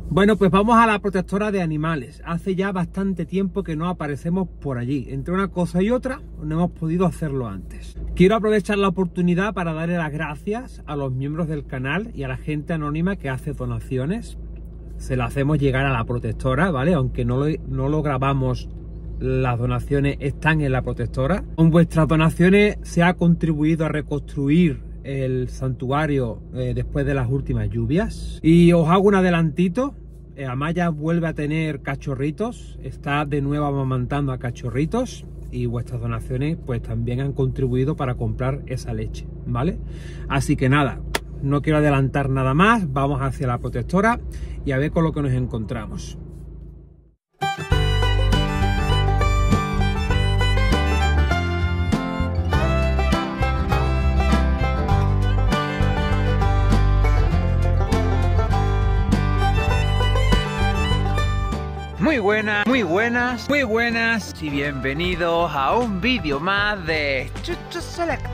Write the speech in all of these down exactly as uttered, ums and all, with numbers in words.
Bueno, pues vamos a la protectora de animales. Hace ya bastante tiempo que no aparecemos por allí. Entre una cosa y otra, no hemos podido hacerlo antes. Quiero aprovechar la oportunidad para darle las gracias a los miembros del canal y a la gente anónima que hace donaciones. Se las hacemos llegar a la protectora, ¿vale? Aunque no lo, no lo grabamos, las donaciones están en la protectora. Con vuestras donaciones se ha contribuido a reconstruir el santuario eh, después de las últimas lluvias. Y os hago un adelantito. eh, Amaya vuelve a tener cachorritos, está de nuevo amamantando a cachorritos, y vuestras donaciones pues también han contribuido para comprar esa leche, ¿vale? Así que nada, no quiero adelantar nada más, vamos hacia la protectora y a ver con lo que nos encontramos. Muy buenas, muy buenas, muy buenas y bienvenidos a un vídeo más de Chuchos Selectos.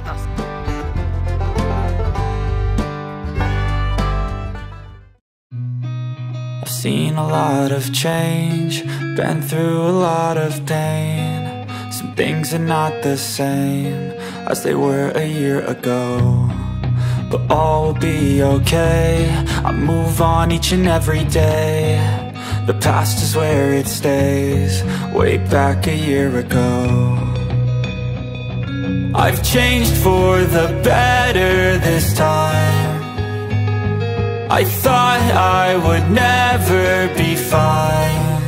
I've seen a lot of change, been through a lot of pain. Some things are not the same as they were a year ago, but all will be okay. I move on each and every day. The past is where it stays, way back a year ago. I've changed for the better this time. I thought I would never be fine.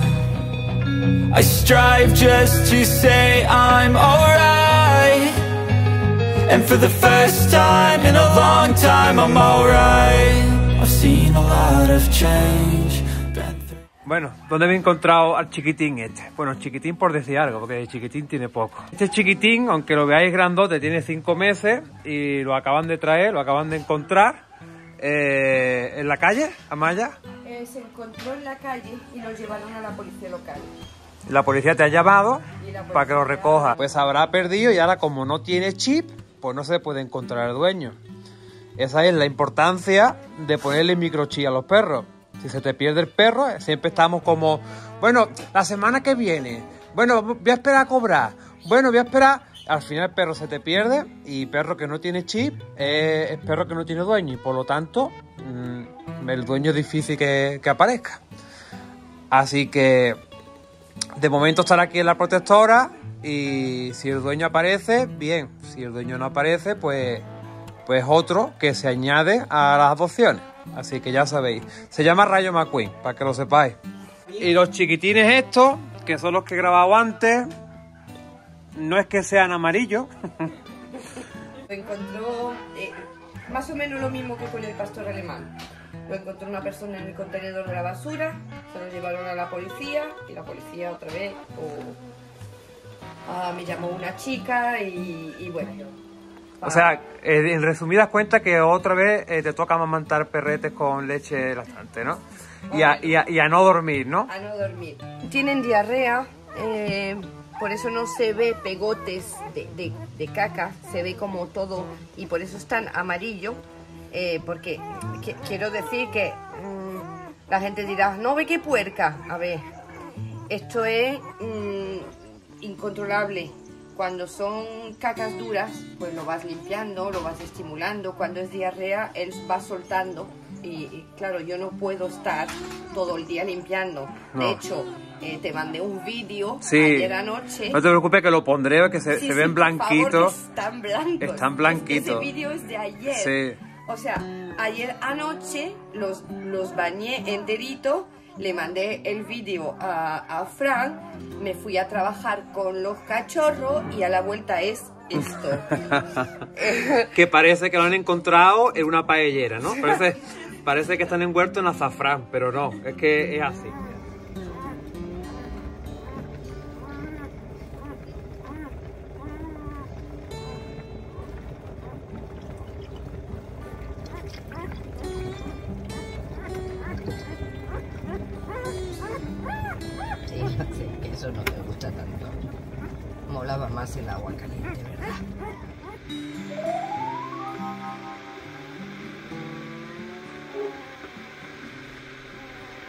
I strive just to say I'm alright, and for the first time in a long time I'm alright. I've seen a lot of change. Bueno, ¿dónde me he encontrado al chiquitín este? Bueno, chiquitín por decir algo, porque el chiquitín tiene poco. Este chiquitín, aunque lo veáis grandote, tiene cinco meses y lo acaban de traer, lo acaban de encontrar eh, en la calle, Amaya. Eh, se encontró en la calle y lo llevaron a la policía local. La policía te ha llamado para que lo recoja. Pues habrá perdido y ahora, como no tiene chip, pues no se puede encontrar el dueño. Esa es la importancia de ponerle microchip a los perros. Si se te pierde el perro, siempre estamos como, bueno, la semana que viene, bueno, voy a esperar a cobrar, bueno, voy a esperar. Al final el perro se te pierde, y perro que no tiene chip es, es perro que no tiene dueño, y por lo tanto mmm, el dueño es difícil que, que aparezca. Así que de momento estará aquí en la protectora, y si el dueño aparece, bien. Si el dueño no aparece, pues, pues otro que se añade a las adopciones. Así que ya sabéis, se llama Rayo McQueen, para que lo sepáis. Y los chiquitines estos, que son los que he grabado antes, no es que sean amarillos. Lo encontró eh, más o menos lo mismo que con el pastor alemán. Lo encontró una persona en el contenedor de la basura, se lo llevaron a la policía, y la policía otra vez o, ah, me llamó una chica y, y bueno. O sea, eh, en resumidas cuentas, que otra vez eh, te toca amamantar perretes con leche lactante, ¿no? Y a, y, a, y a no dormir, ¿no? A no dormir. Tienen diarrea, eh, por eso no se ve pegotes de, de, de caca, se ve como todo, y por eso es tan amarillo, eh, porque que, quiero decir que mmm, la gente dirá, no ve qué puerca. A ver, esto es mmm, incontrolable. Cuando son cacas duras, pues lo vas limpiando, lo vas estimulando. Cuando es diarrea, él va soltando. Y, y claro, yo no puedo estar todo el día limpiando. No. De hecho, eh, te mandé un vídeo sí. ayer anoche. No te preocupes, que lo pondré, que se, sí, se ven sí, blanquitos. Favor, están blancos. Están blanquitos. Ese vídeo es de ayer. Sí. O sea, ayer anoche los, los bañé enterito. Le mandé el vídeo a, a Fran, me fui a trabajar con los cachorros y a la vuelta es esto. Que parece que lo han encontrado en una paellera, ¿no? Parece, parece que están envueltos en azafrán, pero no, es que es así. Eso no te gusta tanto. Molaba más el agua caliente, ¿verdad?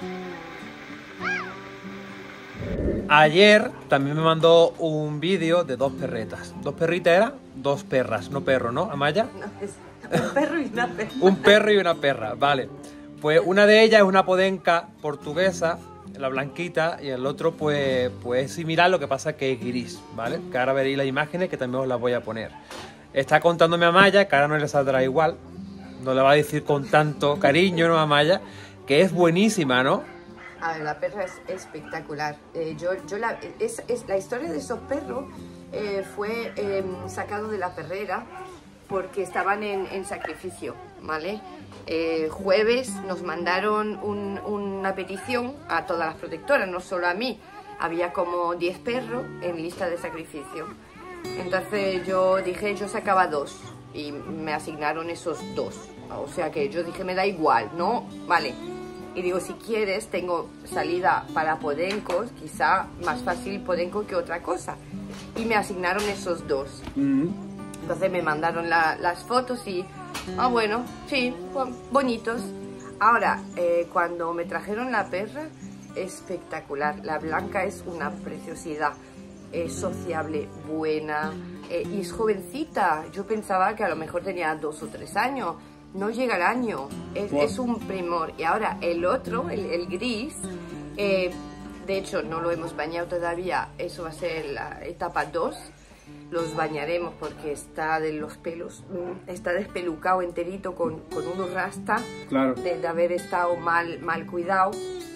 Ayer también me mandó un vídeo de dos perretas. ¿Dos perritas eran? Dos perras, no perro, ¿no, Amaya? No, es un perro y una perra. Un perro y una perra, vale. Pues una de ellas es una podenca portuguesa, la blanquita, y el otro pues, pues es similar, lo que pasa que es gris, ¿vale? Que ahora veréis las imágenes que también os las voy a poner. Está contándome a Amaya, que ahora no le saldrá igual, no le va a decir con tanto cariño, ¿no, Amaya? Que es buenísima, ¿no? A ver, la perra es espectacular. Eh, yo, yo la, es, es, la historia de esos perros eh, fue eh, sacado de la perrera porque estaban en, en sacrificio, ¿vale? Eh, jueves nos mandaron un, una petición a todas las protectoras, no solo a mí. Había como diez perros en lista de sacrificio. Entonces yo dije, yo sacaba dos y me asignaron esos dos. O sea que yo dije, me da igual, ¿no? Vale. Y digo, si quieres, tengo salida para podencos, quizá más fácil podenco que otra cosa. Y me asignaron esos dos. Mm-hmm. Entonces me mandaron la, las fotos y, ah, bueno, sí, bonitos. Ahora, eh, cuando me trajeron la perra, espectacular. La blanca es una preciosidad. Es sociable, buena, eh, y es jovencita. Yo pensaba que a lo mejor tenía dos o tres años. No llega al año, es, wow. Es un primor. Y ahora el otro, el, el gris, eh, de hecho no lo hemos bañado todavía, eso va a ser la etapa dos. Los bañaremos porque está de los pelos, está despelucado enterito con, con unos rasta, claro. de, de haber estado mal, mal cuidado.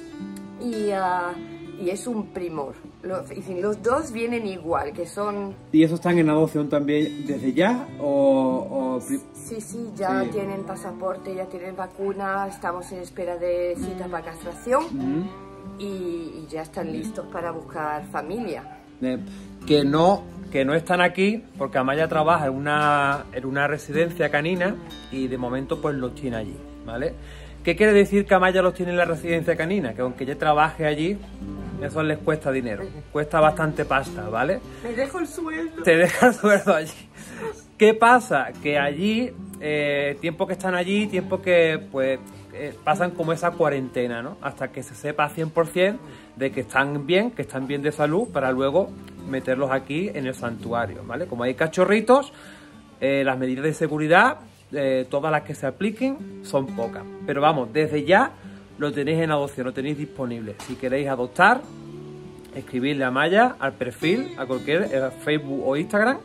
Y, uh, y es un primor. Los, los dos vienen igual, que son... ¿Y esos están en adopción también desde ya? O, o... Sí, sí, ya sí. Tienen pasaporte, ya tienen vacuna, estamos en espera de cita para castración. Uh-huh. y, y ya están listos para buscar familia. Eh, que, no, que no están aquí porque Amaya trabaja en una, en una residencia canina y de momento pues los tiene allí, ¿vale? ¿Qué quiere decir que Amaya los tiene en la residencia canina? Que aunque ella trabaje allí, eso les cuesta dinero, cuesta bastante pasta, ¿vale? Me dejo el sueldo. Te deja el sueldo allí. ¿Qué pasa? Que allí, eh, tiempo que están allí, tiempo que pues eh, pasan como esa cuarentena, ¿no? Hasta que se sepa cien por cien de que están bien, que están bien de salud, para luego meterlos aquí en el santuario, ¿vale? Como hay cachorritos, eh, las medidas de seguridad, eh, todas las que se apliquen, son pocas. Pero vamos, desde ya lo tenéis en adopción, lo tenéis disponible. Si queréis adoptar, escribirle a Amaya, al perfil, a cualquier eh, Facebook o Instagram,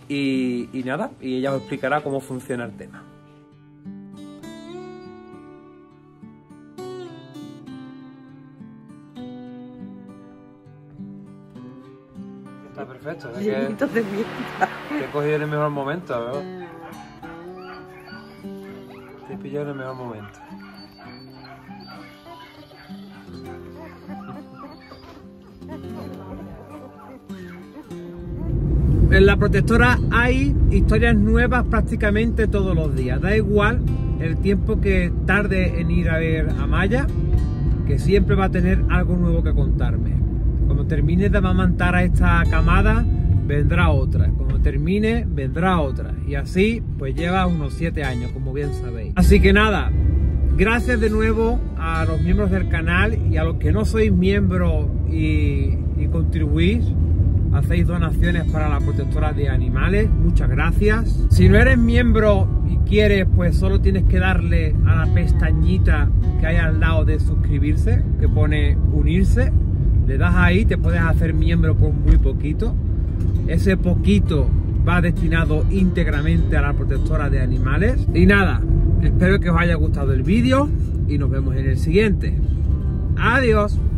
y, y nada, y ella os explicará cómo funciona el tema. Está perfecto, es que, que he cogido en el mejor momento, ¿verdad? Te he pillado en el mejor momento. En la protectora hay historias nuevas prácticamente todos los días. Da igual el tiempo que tarde en ir a ver a Amaya, que siempre va a tener algo nuevo que contarme. Cuando termine de amamantar a esta camada, vendrá otra. Cuando termine, vendrá otra. Y así, pues lleva unos siete años, como bien sabéis. Así que nada, gracias de nuevo a los miembros del canal y a los que no sois miembros y, y contribuís. Hacéis donaciones para la protectora de animales, muchas gracias. Si no eres miembro y quieres, pues solo tienes que darle a la pestañita que hay al lado de suscribirse, que pone unirse. Le das ahí, te puedes hacer miembro por muy poquito. Ese poquito va destinado íntegramente a la protectora de animales. Y nada, espero que os haya gustado el vídeo y nos vemos en el siguiente. Adiós.